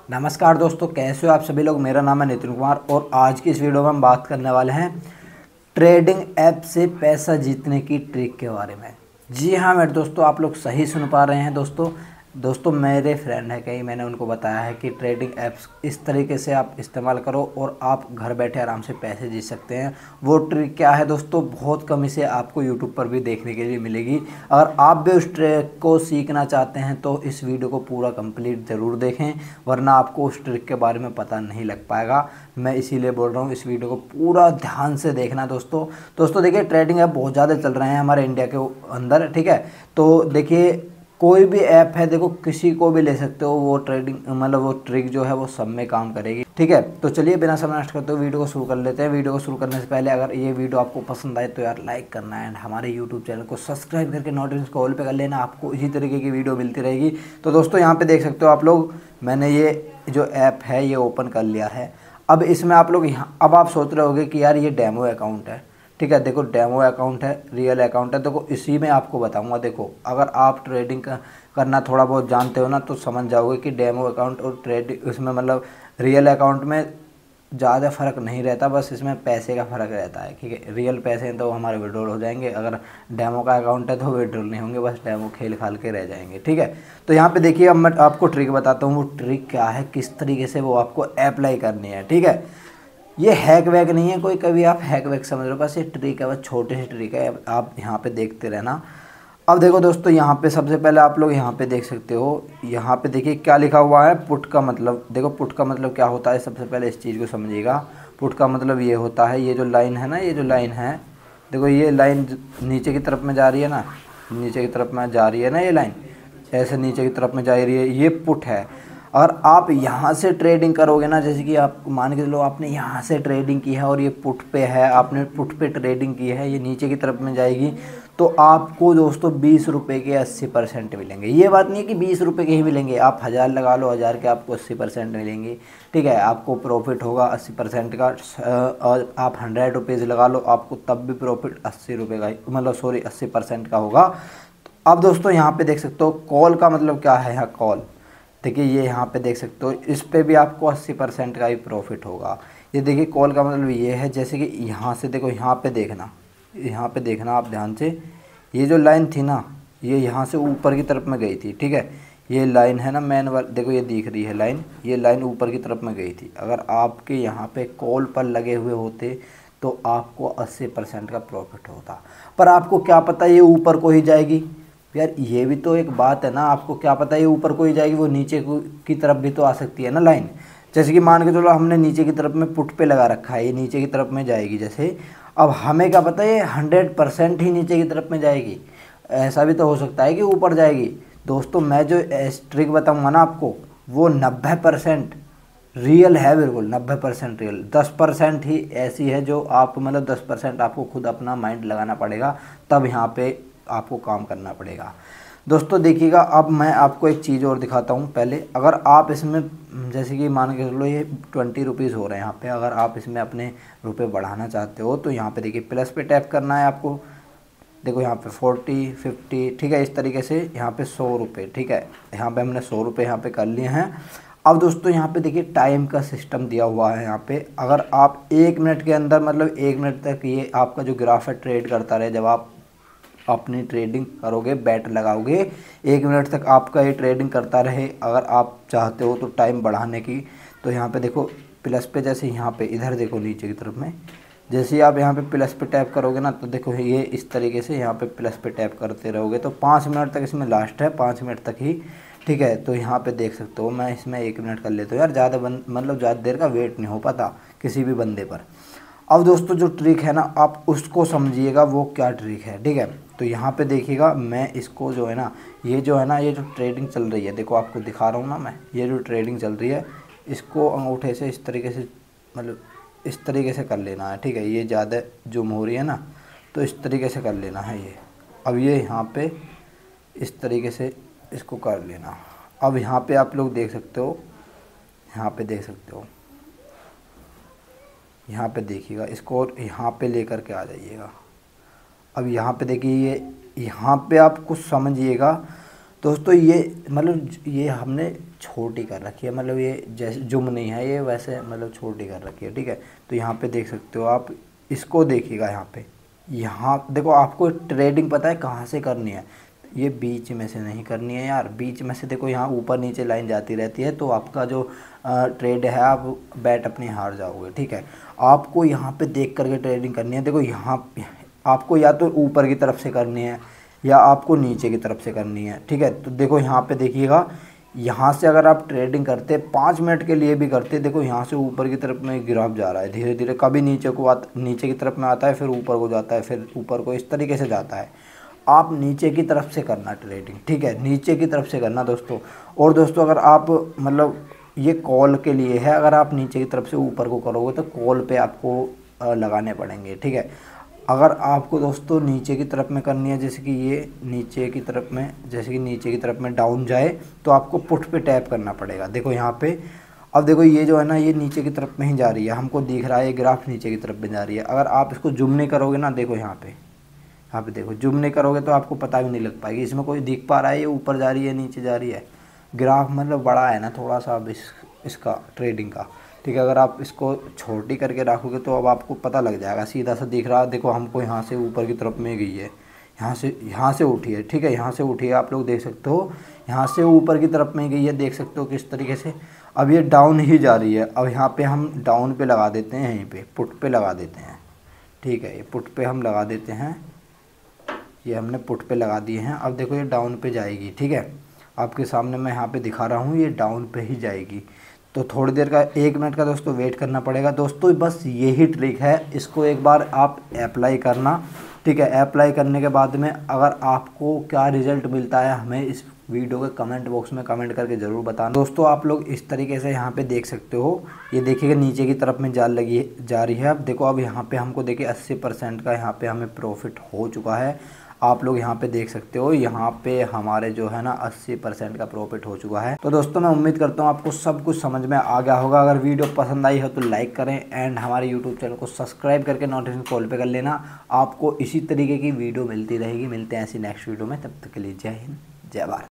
नमस्कार दोस्तों, कैसे हो आप सभी लोग। मेरा नाम है नितिन कुमार और आज की इस वीडियो में हम बात करने वाले हैं ट्रेडिंग ऐप से पैसा जीतने की ट्रिक के बारे में। जी हाँ मेरे दोस्तों, आप लोग सही सुन पा रहे हैं। दोस्तों मेरे फ्रेंड है कई, मैंने उनको बताया है कि ट्रेडिंग ऐप्स इस तरीके से आप इस्तेमाल करो और आप घर बैठे आराम से पैसे जीत सकते हैं। वो ट्रिक क्या है दोस्तों, बहुत कम इसे आपको यूट्यूब पर भी देखने के लिए मिलेगी। अगर आप भी उस ट्रिक को सीखना चाहते हैं तो इस वीडियो को पूरा कंप्लीट ज़रूर देखें, वरना आपको उस ट्रिक के बारे में पता नहीं लग पाएगा। मैं इसीलिए बोल रहा हूँ इस वीडियो को पूरा ध्यान से देखना दोस्तों देखिए, ट्रेडिंग ऐप बहुत ज़्यादा चल रहे हैं हमारे इंडिया के अंदर, ठीक है। तो देखिए कोई भी ऐप है, देखो किसी को भी ले सकते हो, वो ट्रेडिंग मतलब वो ट्रिक जो है वो सब में काम करेगी, ठीक है। तो चलिए बिना समय नष्ट करते हुए वीडियो को शुरू कर लेते हैं। वीडियो को शुरू करने से पहले अगर ये वीडियो आपको पसंद आए तो यार लाइक करना है, एंड हमारे यूट्यूब चैनल को सब्सक्राइब करके नोटिफिकेशन को ऑल पे कर लेना, आपको इसी तरीके की वीडियो मिलती रहेगी। तो दोस्तों यहाँ पे देख सकते हो आप लोग, मैंने ये जो ऐप है ये ओपन कर लिया है। अब इसमें आप लोग यहाँ, अब आप सोच रहे होगे कि यार ये डेमो अकाउंट है, ठीक है। देखो डेमो अकाउंट है, रियल अकाउंट है। देखो इसी में आपको बताऊंगा। देखो अगर आप ट्रेडिंग करना थोड़ा बहुत जानते हो ना तो समझ जाओगे कि डेमो अकाउंट और ट्रेडिंग इसमें मतलब रियल अकाउंट में ज़्यादा फ़र्क नहीं रहता, बस इसमें पैसे का फ़र्क रहता है, ठीक है। रियल पैसे हैं तो हमारे विड्रॉल हो जाएंगे, अगर डेमो का अकाउंट है तो विड्रॉल नहीं होंगे, बस डेमो खेल खाल के रह जाएंगे, ठीक है। तो यहाँ पे देखिए, अब मैं आपको ट्रिक बताता हूँ। वो ट्रिक क्या है, किस तरीके से वो आपको अप्लाई करनी है, ठीक है। ये हैक वैक नहीं है कोई, कभी आप हैक वैक समझ लो, बस ये ट्रिक है, बस छोटे से ट्रिक है। आप यहाँ पे देखते रहना। अब देखो दोस्तों, यहाँ पे सबसे पहले आप लोग यहाँ पे देख सकते हो, यहाँ पे देखिए क्या लिखा हुआ है, पुट का मतलब। देखो पुट का मतलब क्या होता है, सबसे पहले इस चीज़ को समझिएगा। पुट का मतलब ये होता है, ये जो लाइन है ना, ये जो लाइन है, देखो ये लाइन नीचे की तरफ में जा रही है ना, नीचे की तरफ में जा रही है ना, ये लाइन ऐसे नीचे की तरफ में जा रही है, ये पुट है। और आप यहाँ से ट्रेडिंग करोगे ना, जैसे कि आप मान के चलो आपने यहाँ से ट्रेडिंग की है और ये पुट पे है, आपने पुट पे ट्रेडिंग की है, ये नीचे की तरफ में जाएगी, तो आपको दोस्तों 20 रुपये के 80% मिलेंगे। ये बात नहीं है कि 20 रुपये के ही मिलेंगे, आप 1000 लगा लो, 1000 के आपको 80% मिलेंगे, ठीक है। आपको प्रॉफिट होगा 80% का। और आप 100 रुपीज़ लगा लो, आपको तब भी प्रॉफिट 80 रुपये का, मतलब सॉरी 80% का होगा। अब दोस्तों यहाँ पे देख सकते हो, कॉल का मतलब क्या है। यहाँ कॉल देखिए, ये यहाँ पे देख सकते हो, इस पे भी आपको 80% का ही प्रॉफिट होगा। ये देखिए कॉल का मतलब ये है, जैसे कि यहाँ से देखो, यहाँ पे देखना आप ध्यान से, ये जो लाइन थी ना, ये यहाँ से ऊपर की तरफ में गई थी, ठीक है। ये लाइन है ना मेन वाली, देखो ये दिख रही है लाइन, ये लाइन ऊपर की तरफ में गई थी। अगर आपके यहाँ पे कॉल पर लगे हुए होते तो आपको 80% का प्रॉफिट होता, पर आपको क्या पता ये ऊपर को ही जाएगी। यार ये भी तो एक बात है ना, आपको क्या पता ये ऊपर को ही जाएगी, वो नीचे की तरफ भी तो आ सकती है ना लाइन। जैसे कि मान के चलो हमने नीचे की तरफ में पुट पे लगा रखा है, ये नीचे की तरफ में जाएगी जैसे। अब हमें क्या पता ये 100% ही नीचे की तरफ में जाएगी, ऐसा भी तो हो सकता है कि ऊपर जाएगी। दोस्तों मैं जो ट्रिक बताऊँगा ना आपको, वो 90% रियल है, बिल्कुल 90% रियल। 10% ही ऐसी है जो आप मतलब 10% आपको खुद अपना माइंड लगाना पड़ेगा, तब यहाँ पे आपको काम करना पड़ेगा। दोस्तों देखिएगा, अब मैं आपको एक चीज़ और दिखाता हूँ। पहले अगर आप इसमें जैसे कि मान के चलो ये 20 रुपीज़ हो रहे हैं यहाँ पे, अगर आप इसमें अपने रुपए बढ़ाना चाहते हो तो यहाँ पे देखिए प्लस पे टैप करना है आपको। देखो यहाँ पे 40 50, ठीक है, इस तरीके से यहाँ पे 100 रुपये, ठीक है। यहाँ पे हमने 100 रुपये यहाँ पे कर लिए हैं। अब दोस्तों यहाँ पे देखिए टाइम का सिस्टम दिया हुआ है यहाँ पे। अगर आप 1 मिनट के अंदर, मतलब 1 मिनट तक ये आपका जो ग्राफ है ट्रेड करता रहे, जब आप अपनी ट्रेडिंग करोगे, बैट लगाओगे, 1 मिनट तक आपका ये ट्रेडिंग करता रहे। अगर आप चाहते हो तो टाइम बढ़ाने की, तो यहाँ पे देखो प्लस पे, जैसे यहाँ पे इधर देखो नीचे की तरफ में, जैसे ही आप यहाँ पे प्लस पे टैप करोगे ना, तो देखो ये इस तरीके से यहाँ पे प्लस पे टैप करते रहोगे तो 5 मिनट तक इसमें लास्ट है, 5 मिनट तक ही, ठीक है। तो यहाँ पे देख सकते हो, मैं इसमें 1 मिनट कर लेता हूँ यार, ज़्यादा मतलब ज़्यादा देर का वेट नहीं हो पाता किसी भी बंदे पर। अब दोस्तों जो ट्रिक है ना, आप उसको समझिएगा वो क्या ट्रिक है, ठीक है। तो यहाँ पे देखिएगा, मैं इसको जो है ना, ये जो है ना, ये जो ट्रेडिंग चल रही है, देखो आपको दिखा रहा हूँ ना मैं, ये जो ट्रेडिंग चल रही है, इसको अंगूठे से इस तरीके से, मतलब इस तरीके से कर लेना है, ठीक है। ये ज़्यादा जूम हो रही है ना, तो इस तरीके से कर लेना है ये। अब ये यहाँ पे इस तरीके से इसको कर लेना। अब यहाँ पे आप लोग देख सकते हो, यहाँ पे देख सकते हो, यहाँ पे देखिएगा इसको, और यहाँ पे लेकर के आ जाइएगा। अब यहाँ पे देखिए, ये यहाँ पे आप कुछ समझिएगा दोस्तों, ये मतलब ये हमने छोटी कर रखी है, मतलब ये जैसे जुम नहीं है ये, वैसे मतलब छोटी कर रखी है, ठीक है। तो यहाँ पे देख सकते हो आप, इसको देखिएगा यहाँ पे, यहाँ देखो आपको ट्रेडिंग पता है कहाँ से करनी है, ये बीच में से नहीं करनी है यार, बीच में से देखो यहाँ ऊपर नीचे लाइन जाती रहती है, तो आपका जो ट्रेड है आप बैट अपनी हार जाओगे, ठीक है। आपको यहाँ पे देख करके ट्रेडिंग करनी है। देखो यहाँ आपको या तो ऊपर की तरफ से करनी है या आपको नीचे की तरफ से करनी है, ठीक है। तो देखो यहाँ पे देखिएगा, यहाँ से अगर आप ट्रेडिंग करते 5 मिनट के लिए भी करते, देखो यहाँ से ऊपर की तरफ में ग्राफ जा रहा है धीरे धीरे, कभी नीचे की तरफ में आता है, फिर ऊपर को जाता है, फिर ऊपर को, इस तरीके से जाता है। आप नीचे की तरफ से करना ट्रेडिंग, ठीक है, नीचे की तरफ से करना दोस्तों। और दोस्तों अगर आप मतलब ये कॉल के लिए है, अगर आप नीचे की तरफ से ऊपर को करोगे तो कॉल पे आपको लगाने पड़ेंगे, ठीक है। अगर आपको दोस्तों नीचे की तरफ में करनी है, जैसे कि ये नीचे की तरफ में, जैसे कि नीचे की तरफ में डाउन जाए तो आपको पुट पे टैप करना पड़ेगा। देखो यहाँ पे, अब देखो ये जो है ना, ये नीचे की तरफ में ही जा रही है, हमको दिख रहा है ये ग्राफ नीचे की तरफ में जा रही है। अगर आप इसको जूम नहीं करोगे ना, देखो यहाँ पे देखो, जूम नहीं करोगे तो आपको पता भी नहीं लग पाएगी इसमें कोई दिख पा रहा है ये ऊपर जा रही है नीचे जा रही है। ग्राफ मतलब बड़ा है ना थोड़ा सा, अब इसका ट्रेडिंग का, ठीक है। अगर आप इसको छोटी करके रखोगे तो अब आपको पता लग जाएगा, सीधा सा दिख रहा है। देखो हमको यहाँ से ऊपर की तरफ में गई है, यहाँ से उठी है, ठीक है, यहाँ से उठी है, आप लोग देख सकते हो, यहाँ से ऊपर की तरफ में गई है, देख सकते हो किस तरीके से। अब ये डाउन ही जा रही है, अब यहाँ पे हम डाउन पे लगा देते हैं, यहीं पे पुट पे लगा देते हैं, ठीक है। ये पुट पे हम लगा देते हैं, ये हमने पुट पे लगा दिए हैं। अब देखो ये डाउन पे जाएगी, ठीक है, आपके सामने मैं यहाँ पे दिखा रहा हूँ, ये डाउन पे ही जाएगी। तो थोड़ी देर का 1 मिनट का दोस्तों वेट करना पड़ेगा दोस्तों, बस यही ट्रिक है। इसको एक बार आप अप्लाई करना, ठीक है। अप्लाई करने के बाद में अगर आपको क्या रिज़ल्ट मिलता है हमें इस वीडियो के कमेंट बॉक्स में कमेंट करके ज़रूर बताना दोस्तों। आप लोग इस तरीके से यहाँ पे देख सकते हो, ये देखिएगा नीचे की तरफ में जाल लगी जा रही है। अब देखो, अब यहाँ पे हमको देखिए 80% का यहाँ पे हमें प्रॉफिट हो चुका है। आप लोग यहाँ पे देख सकते हो, यहाँ पे हमारे जो है ना 80% का प्रॉफिट हो चुका है। तो दोस्तों मैं उम्मीद करता हूँ आपको सब कुछ समझ में आ गया होगा। अगर वीडियो पसंद आई हो तो लाइक करें एंड हमारे यूट्यूब चैनल को सब्सक्राइब करके नोटिफिकेशन कॉल पे कर लेना। आपको इसी तरीके की वीडियो मिलती रहेगी। मिलते हैं ऐसी नेक्स्ट वीडियो में, तब तक के लिए जय हिंद, जय भारत।